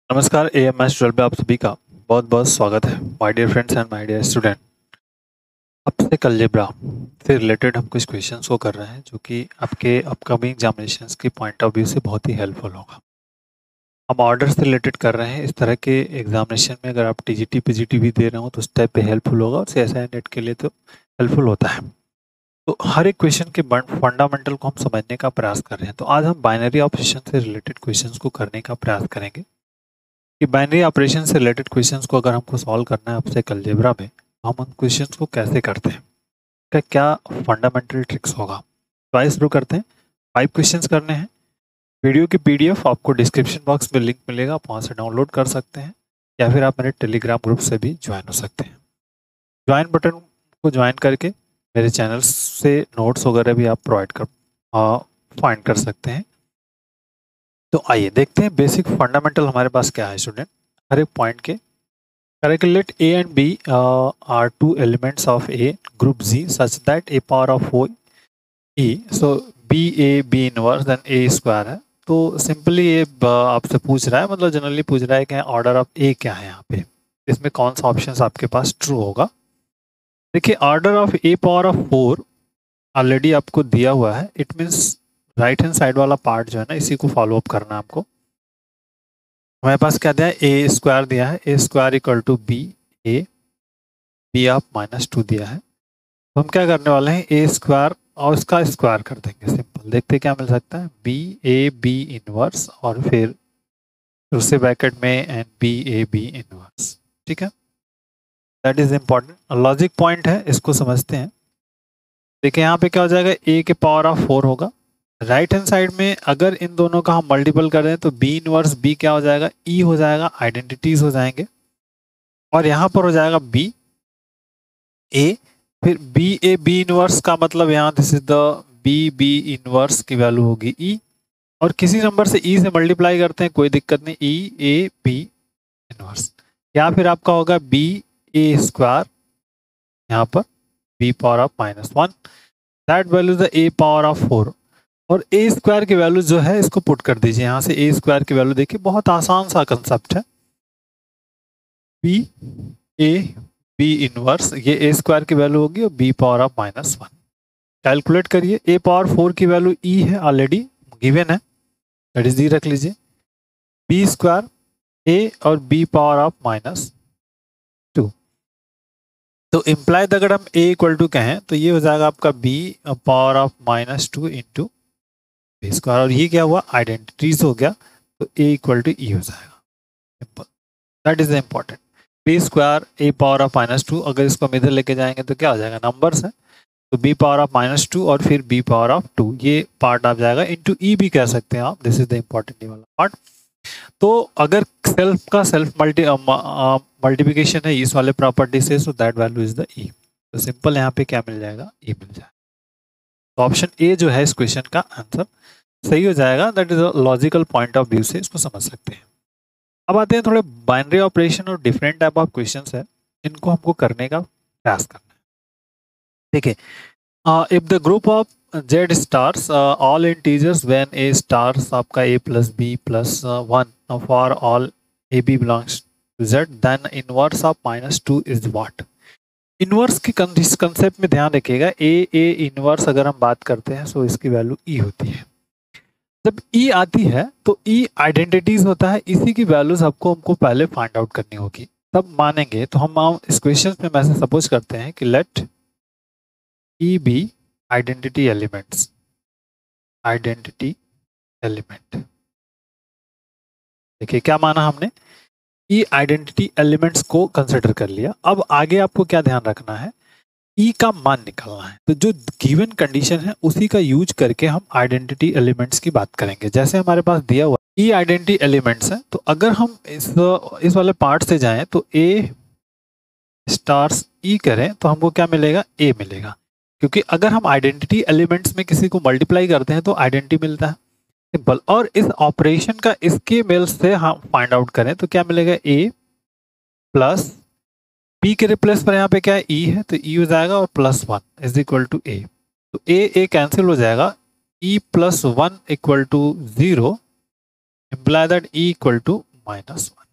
नमस्कार AMS 12 पे आप सभी का बहुत बहुत स्वागत है my dear friends and my dear student. अब से अलजेब्रा से रिलेटेड हम कुछ क्वेश्चंस को कर रहे हैं जो कि आपके अपकमिंग एग्जामिनेशंस की पॉइंट ऑफ व्यू से बहुत ही हेल्पफुल होगा। हम ऑर्डर से रिलेटेड कर रहे हैं। इस तरह के एग्जामिनेशन में अगर आप TGT PGT भी दे रहे हो तो उस टाइप पे हेल्पफुल होगा और CSI नेट के लिए तो हेल्पफुल होता है। तो हर एक क्वेश्चन के फंडामेंटल को हम समझने का प्रयास कर रहे हैं। तो आज हम बाइनरी ऑपरेशन से रिलेटेड क्वेश्चंस को करने का प्रयास करेंगे कि बाइनरी ऑपरेशन से रिलेटेड क्वेश्चंस को अगर हमको सॉल्व करना है आपसे अलजेब्रा में, तो हम उन क्वेश्चंस को कैसे करते हैं, क्या क्या फंडामेंटल ट्रिक्स होगा। तो आइए शुरू करते हैं। 5 क्वेश्चंस करने हैं। वीडियो की PDF आपको डिस्क्रिप्शन बॉक्स में लिंक मिलेगा, आप वहाँ से डाउनलोड कर सकते हैं या फिर आप मेरे टेलीग्राम ग्रुप से भी ज्वाइन हो सकते हैं। ज्वाइन बटन को ज्वाइन करके मेरे चैनल से नोट्स वगैरह भी आप फाइंड कर सकते हैं। तो आइए देखते हैं बेसिक फंडामेंटल हमारे पास क्या है स्टूडेंट। हर एक पॉइंट के calculate A and B are two elements of A group Z such that A power of 4 E, so B inverse then A square है। तो सिंपली ये आपसे पूछ रहा है, मतलब जनरली पूछ रहा है कि ऑर्डर ऑफ A क्या है यहाँ पे, इसमें कौन सा ऑप्शन आपके पास ट्रू होगा। देखिए order of A power of 4 already आपको दिया हुआ है। It means right hand side वाला पार्ट जो है ना, इसी को फॉलो अप करना है आपको। हमारे पास क्या दिया है, ए स्क्वायर दिया है, A square equal to B of -2 दिया है। तो हम क्या करने वाले हैं, ए स्क्वायर और उसका स्क्वायर कर देंगे। सिंपल देखते क्या मिल सकता है, बी इनवर्स और फिर दूसरे ब्रैकेट में एंड बी इनवर्स। ठीक है, that is important logic point है, इसको समझते हैं। देखिए यहाँ पे क्या हो जाएगा, ए के पावर ऑफ 4 होगा। राइट हैंड साइड में अगर इन दोनों का हम मल्टीपल कर दें तो बी इनवर्स बी क्या हो जाएगा, ई हो जाएगा, आइडेंटिटीज हो जाएंगे। और यहाँ पर हो जाएगा बी ए, फिर बी इनवर्स का मतलब यहाँ this is the B inverse की वैल्यू होगी ई, और किसी नंबर से ई से मल्टीप्लाई करते हैं कोई दिक्कत नहीं, बी इनवर्स। या फिर आपका होगा बी ए स्क्वायर, यहाँ पर B power of -1, that value is the A power of 4। और ए स्क्वायर की वैल्यू जो है इसको पुट कर दीजिए यहाँ से। ए स्क्वायर की वैल्यू देखिए, बहुत आसान सा कंसेप्ट है, बी इनवर्स, ये ए स्क्वायर की वैल्यू होगी और बी पावर ऑफ -1। कैलकुलेट करिए, ए पावर 4 की वैल्यू ई है, ऑलरेडी गिवन है, दैट इज ई रख लीजिए। बी स्क्वायर ए और बी पावर ऑफ -2। तो इम्प्लाइड अगर हम ए इक्वल टू कहें तो ये हो जाएगा आपका B power of -2 into B square, और ये क्या हुआ, आइडेंटिटीज हो गया, तो ए इक्वल टू ई हो जाएगा। Simple, that is important. B square A power of -2, अगर इसको हम इधर लेके जाएंगे तो क्या हो जाएगा, नंबर्स है, तो बी पावर ऑफ -2 और फिर बी पावर ऑफ 2, ये पार्ट आ जाएगा, इंटू ई भी कह सकते हैं आप, दिस इज द इम्पोर्टेंट वाला पार्ट। तो अगर सेल्फ मल्टीप्लिकेशन है इस वाले प्रॉपर्टी से, so that value is the E. तो सिंपल यहाँ पे क्या मिल जाएगा, ई मिल जाएगा। तो ऑप्शन ए जो है इस क्वेश्चन का आंसर सही हो जाएगा। That is a logical point of view से इसको समझ सकते हैं। अब आते हैं थोड़े बाइनरी ऑपरेशन और डिफरेंट टाइप ऑफ क्वेश्चंस है, इनको हमको करने का प्रयास करना है। देखिए, if the group of Z stars all integers when A stars आपका A plus B plus 1 for all AB belongs to Z, then inverse of -2 is what? Inverse की कंसेप्ट में ध्यान रखिएगा, ए इनवर्स अगर हम बात करते हैं तो इसकी वैल्यू ई होती है। जब ई आती है तो ई आइडेंटिटीज होता है, इसी की वैल्यूज हमको पहले फाइंड आउट करनी होगी, तब मानेंगे। तो हम इस क्वेश्चन में वैसे सपोज करते हैं कि let E be identity element. देखिए क्या माना हमने, ई आइडेंटिटी एलिमेंट्स को कंसिडर कर लिया। अब आगे आपको क्या ध्यान रखना है, ई का मान निकालना है। तो जो गिवन कंडीशन है उसी का यूज करके हम आइडेंटिटी एलिमेंट्स की बात करेंगे। जैसे हमारे पास दिया हुआ ई आइडेंटिटी एलिमेंट्स है, तो अगर हम इस वाले पार्ट से जाएं तो ए स्टार्स ई करें तो हमको क्या मिलेगा, ए मिलेगा, क्योंकि अगर हम आइडेंटिटी एलिमेंट्स में किसी को मल्टीप्लाई करते हैं तो आइडेंटिटी मिलता है, सिंपल। और इस ऑपरेशन का इसके मेल से हम फाइंड आउट करें तो क्या मिलेगा, ए प्लस बी के रिप्लेस पर यहाँ पे क्या है, ई है, तो ई हो जाएगा और +1 इज इक्वल टू ए। तो ए कैंसिल हो जाएगा, E +1 equal to 0, imply that E equal to -1।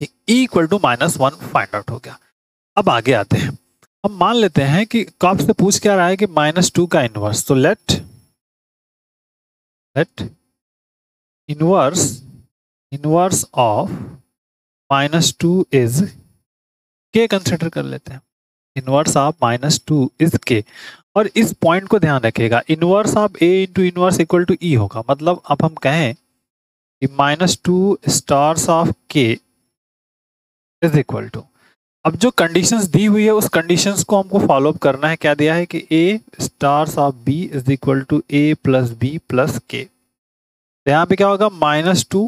E equal to -1 find out हो गया। अब आगे आते हैं, हम मान लेते हैं कि आपसे पूछ क्या रहा है कि -2 का इनवर्स, तो let inverse of -2 is K consider कर लेते हैं। इनवर्स ऑफ -2 इज के, और इस पॉइंट को ध्यान रखिएगा, inverse of A into inverse equal to E होगा। मतलब अब हम कहें कि -2 stars of K is equal to, अब जो कंडीशंस दी हुई है उस कंडीशंस को हमको फॉलो अप करना है। क्या दिया है कि A stars of B is equal to A plus B plus K. तो यहाँ पे क्या होगा, -2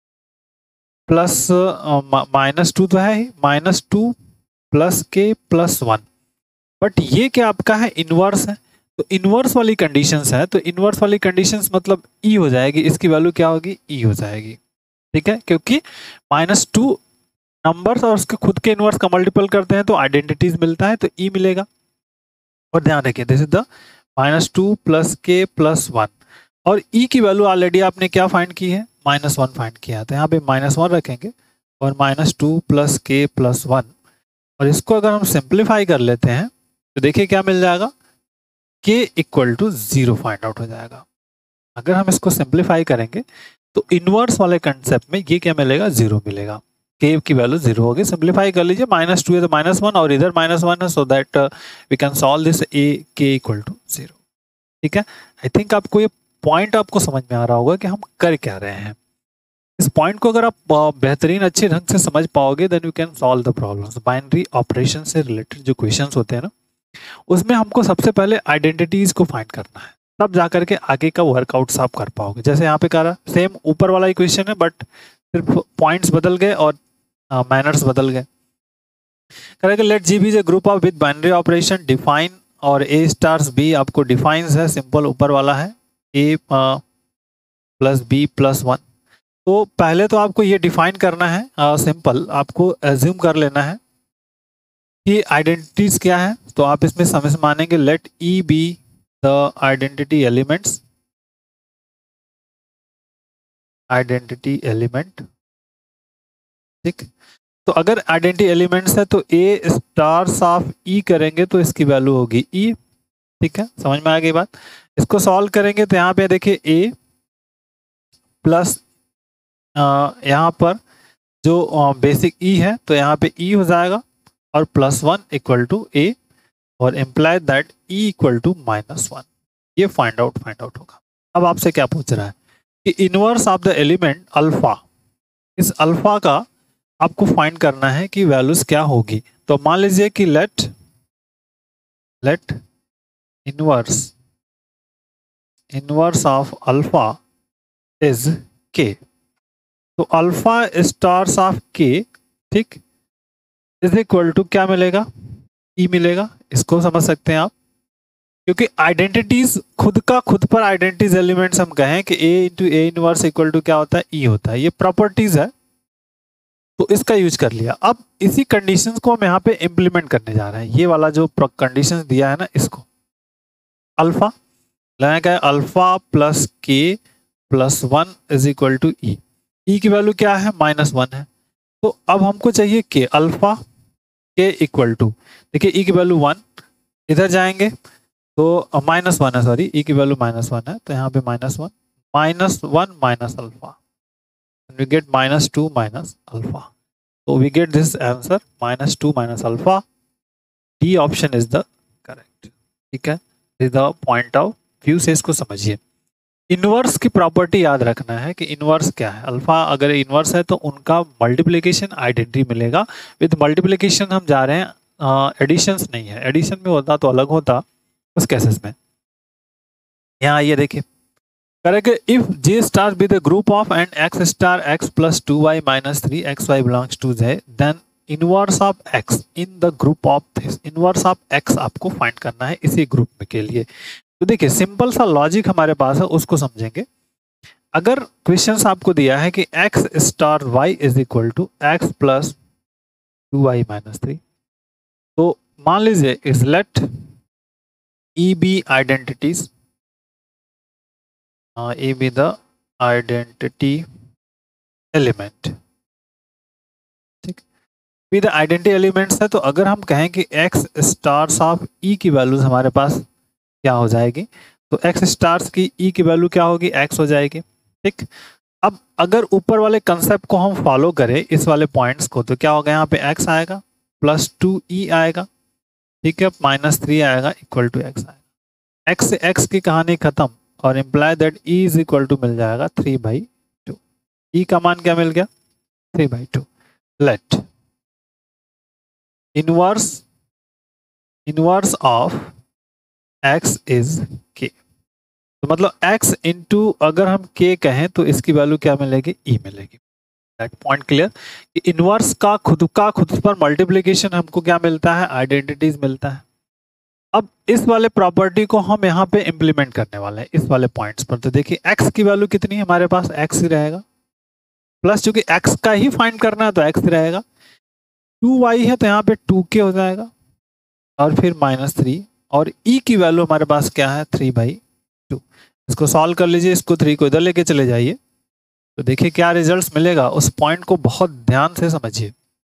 प्लस -2 तो है ही, -2 प्लस के प्लस 1, बट ये क्या आपका है, इनवर्स है। तो इनवर्स वाली कंडीशंस है, तो इनवर्स वाली कंडीशंस मतलब ई हो जाएगी, इसकी वैल्यू क्या होगी, ई हो जाएगी। ठीक है, क्योंकि -2 नंबर्स और उसके खुद के इनवर्स का मल्टीपल करते हैं तो आइडेंटिटीज मिलता है, तो ई मिलेगा। और ध्यान रखिए, this is the -2 plus K plus 1, और ई की वैल्यू ऑलरेडी आपने क्या फाइंड की है, -1 फाइंड किया है, तो यहाँ पे -1 रखेंगे और -2 प्लस के प्लस 1, और इसको अगर हम सिंप्लीफाई कर लेते हैं तो देखिए क्या मिल जाएगा, के इक्वल टू 0 फाइंड आउट हो जाएगा। अगर हम इसको सिंप्लीफाई करेंगे तो इनवर्स वाले कंसेप्ट में ये क्या मिलेगा, 0 मिलेगा, के की वैल्यू 0 होगी। सिंप्लीफाई कर लीजिए, -2 है तो -1 और इधर -1 है, so that we can solve this A K equal to 0। ठीक है, आई थिंक आपको ये पॉइंट आपको समझ में आ रहा होगा कि हम कर क्या रहे हैं। इस पॉइंट को अगर आप बेहतरीन अच्छे ढंग से समझ पाओगे then you can solve the problems. Binary operation से रिलेटेड जो क्वेश्चंस होते हैं ना, उसमें हमको सबसे पहले आइडेंटिटीज को फाइंड करना है, तब जाकर के आगे का वर्कआउट्स आप कर पाओगे। जैसे यहाँ पे कह रहा सेम ऊपर वाला इक्वेशन है, बट सिर्फ पॉइंट्स बदल गए और मैनर्स बदल गए। करेंगे let G be is a group of with binary operation define, और ए स्टार्स बी आपको डिफाइंस है, सिंपल ऊपर वाला है ए प्लस बी प्लस 1। तो पहले तो आपको ये डिफाइन करना है, सिंपल आपको एज्यूम कर लेना है कि आइडेंटिटीज क्या है। तो आप इसमें समझ मानेंगे, let E be the identity elements, identity element. ठीक, तो अगर आइडेंटिटी एलिमेंट्स है तो ए स्टार्स ऑफ ई करेंगे तो इसकी वैल्यू होगी ई। ठीक है, समझ में आ गई बात। इसको सॉल्व करेंगे तो यहाँ पे देखिए ए प्लस यहाँ पर जो बेसिक ई है तो यहाँ पे ई हो जाएगा और +1 इक्वल टू ए, और imply that E equal to -1। ये फाइंड आउट होगा। अब आपसे क्या पूछ रहा है कि inverse of the element alpha, इस अल्फा का आपको फाइंड करना है कि वैल्यूज क्या होगी। तो मान लीजिए कि let inverse of alpha is K, तो अल्फा स्टार्स ऑफ के, ठीक, इज इक्वल टू क्या मिलेगा, ई मिलेगा। इसको समझ सकते हैं आप, क्योंकि आइडेंटिटीज खुद पर आइडेंटिटीज एलिमेंट्स हम कहें कि A into A inverse equal to क्या होता है, ई होता है। ये प्रॉपर्टीज है तो इसका यूज कर लिया। अब इसी कंडीशंस को हम यहाँ पे इम्प्लीमेंट करने जा रहे हैं। ये वाला जो कंडीशंस दिया है ना, इसको अल्फा लगाया है, alpha plus K plus 1 is equal to E. E की वैल्यू क्या है, -1 है। तो अब हमको चाहिए के, अल्फा के इक्वल टू, देखिए ई की वैल्यू 1, इधर जाएंगे तो -1 है, सॉरी ई की वैल्यू -1 है, तो यहाँ पे -1 minus alpha, we get -2 minus alpha, so we get this answer -2 minus alpha। D option is the correct। ठीक है, this is the point of view से इसको समझिए। इनवर्स की प्रॉपर्टी याद रखना है कि इनवर्स क्या है, अल्फा अगर इनवर्स है तो उनका मल्टीप्लिकेशन आइडेंटिटी मिलेगा। विद मल्टीप्लिकेशन हम जा रहे हैं, एडिशंस नहीं है। एडिशन में होता तो अलग होता उस केसेस में। यहाँ आइए देखिए, correct, if J star B the group of and X star X plus 2y minus 3xy belongs to J, then inverse of X in the group of this. Inverse of X आपको find करना है इसी group में के लिए। तो देखिए simple सा लॉजिक हमारे पास है, उसको समझेंगे। अगर क्वेश्चन आपको दिया है कि X star Y is equal to X plus 2y minus 3, तो मान लीजिए is let E be identities, A be the identity element। ठीक, बी द आइडेंटिटी एलिमेंट्स है, तो अगर हम कहें कि एक्स स्टार्स ऑफ ई की वैल्यूज हमारे पास क्या हो जाएगी, तो एक्स स्टार्स की ई की वैल्यू क्या होगी, एक्स हो जाएगी। ठीक, अब अगर ऊपर वाले कंसेप्ट को हम फॉलो करें इस वाले पॉइंट्स को, तो क्या होगा, यहाँ पे एक्स आएगा प्लस 2e आएगा, ठीक है, -3 आएगा इक्वल टू एक्स आएगा। एक्स से एक्स की कहानी खत्म और imply that E is equal to मिल जाएगा 3/2। ई का मान क्या मिल गया, 3/2। Let inverse of x is k, तो मतलब x इंटू अगर हम k कहें तो इसकी वैल्यू क्या मिलेगी, e मिलेगी। दैट पॉइंट क्लियर कि इनवर्स का खुद पर मल्टीप्लिकेशन हमको क्या मिलता है, आइडेंटिटीज मिलता है। अब इस वाले प्रॉपर्टी को हम यहाँ पे इंप्लीमेंट करने वाले हैं इस वाले पॉइंट्स पर। तो देखिए x की वैल्यू कितनी है हमारे पास, x ही रहेगा, प्लस चूंकि x का ही फाइंड करना है तो x ही रहेगा, 2y है तो यहाँ पे 2k हो जाएगा, और फिर -3, और e की वैल्यू हमारे पास क्या है, 3/2। इसको सॉल्व कर लीजिए, इसको 3 को इधर लेके चले जाइए, तो देखिए क्या रिजल्ट्स मिलेगा, उस पॉइंट को बहुत ध्यान से समझिए।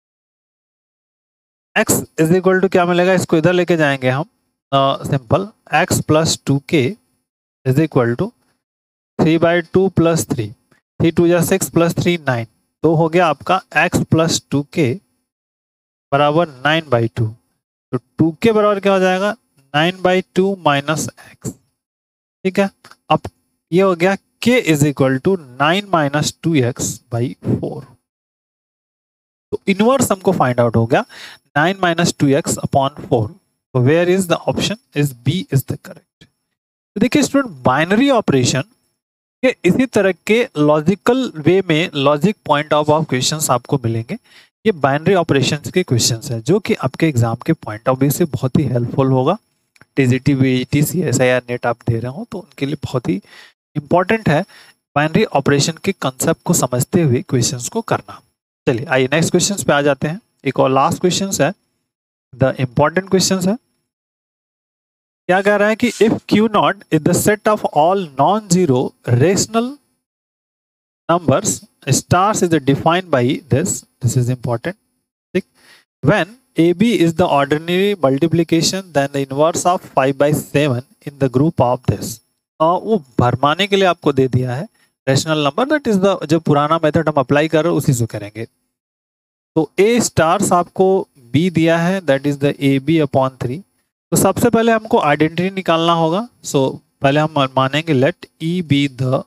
x इज इक्वल टू क्या मिलेगा, इसको इधर लेके जाएंगे हम, simple x plus 2k is equal to 3/2 plus 3, 3 2 6 plus 3 9, तो हो गया आपका x प्लस 2k बराबर 9/2। तो 2k बराबर क्या हो जाएगा, 9/2 माइनस x। ठीक है, अब ये हो गया k is equal to 9 minus 2x/4। तो इनवर्स हमको फाइंड आउट हो गया 9 माइनस 2x/4। तो where is the option, is B is the correct. तो देखिए स्टूडेंट, बाइनरी ऑपरेशन के इसी तरह के लॉजिकल वे में लॉजिक पॉइंट ऑफ क्वेश्चंस आपको मिलेंगे। ये बाइनरी ऑपरेशंस के क्वेश्चंस हैं जो कि आपके एग्जाम के पॉइंट ऑफ व्यू से बहुत ही हेल्पफुल होगा। टीजीटी, वीईटी, सीएसआईआर, नेट आप दे रहे हो तो उनके लिए बहुत ही इंपॉर्टेंट है बाइनरी ऑपरेशन के कंसेप्ट को समझते हुए क्वेश्चंस को करना। चलिए आइए नेक्स्ट क्वेश्चंस पे आ जाते हैं। एक और लास्ट क्वेश्चंस है, द इम्पॉर्टेंट क्वेश्चंस है। क्या कह रहा है कि if Q0 is the set of all non zero rational numbers, stars is defined by this is important, ठीक, when AB is the ordinary multiplication then the inverse of 5/7 in the group of this। वो भरमाने के लिए आपको दे दिया है rational number, that is the जो पुराना मेथड हम अप्लाई कर रहे हैं उसी से करेंगे। तो A स्टार्स आपको B दिया है, दैट इज द AB/3। तो सबसे पहले हमको आइडेंटिटी निकालना होगा। सो पहले हम मानेंगे let E be the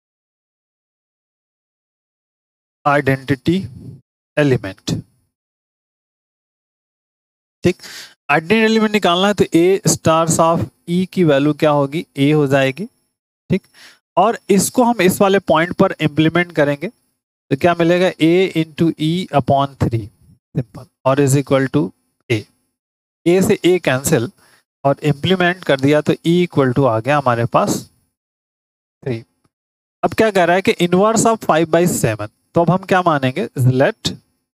identity element. ठीक, आइडेंटिटी एलिमेंट निकालना है तो ए स्टार्स ऑफ ई की वैल्यू क्या होगी, ए हो जाएगी। ठीक, और इसको हम इस वाले पॉइंट पर इंप्लीमेंट करेंगे तो क्या मिलेगा, ए इंटू E/3 सिंपल, और इज इक्वल टू ए से ए कैंसिल और इंप्लीमेंट कर दिया तो E इक्वल टू आ गया हमारे पास 3। अब क्या कह रहा है कि इनवर्स ऑफ 5/7, तो अब हम क्या मानेंगे, late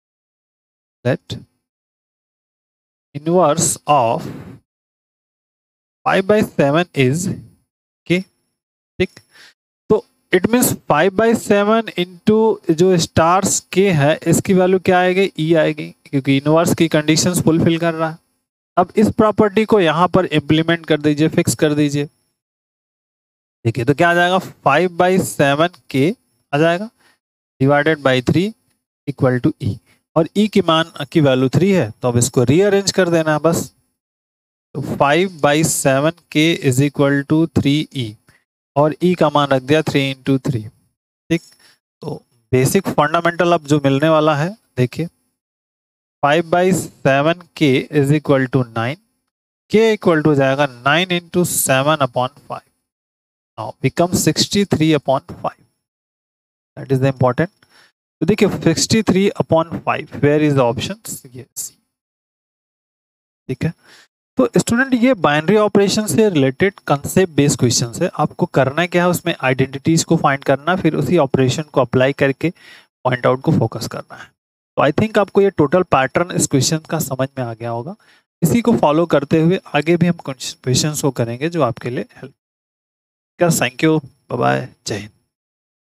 inverse of 5/7 is K. ठीक, तो इट मीन्स 5/7 इंटू जो स्टार्स के है इसकी वैल्यू क्या आएगी, ई आएगी, क्योंकि इनवर्स की कंडीशंस फुलफिल कर रहा है। अब इस प्रॉपर्टी को यहां पर इंप्लीमेंट कर दीजिए, फिक्स कर दीजिए। देखिए तो क्या आ जाएगा, 5/7 के आ जाएगा divided by 3 equal to E, और ई की मान की वैल्यू 3 है तो अब इसको रीअरेंज कर देना है बस। तो 5/7 के इज इक्वल टू 3e, और ई का मान रख दिया 3 × 3। ठीक, तो बेसिक फंडामेंटल अब जो मिलने वाला है, देखिए 5/7 के इज इक्वल टू 9, के इक्वल टू जाएगा 9 × 7/5, now become 63/5। That is the important. तो देखिए 63/5, वेयर इज द ऑप्शन, ये सी। ठीक है, तो स्टूडेंट ये बाइनरी ऑपरेशन से रिलेटेड कंसेप्ट बेस्ड क्वेश्चन है। आपको करना क्या है, उसमें आइडेंटिटीज को फाइंड करना, फिर उसी ऑपरेशन को अप्लाई करके पॉइंट आउट को फोकस करना है। तो आई थिंक आपको ये टोटल पैटर्न इस क्वेश्चन का समझ में आ गया होगा। इसी को फॉलो करते हुए आगे भी हम क्वेश्चन को करेंगे जो आपके लिए help. Thank you, bye bye, Jai Hind.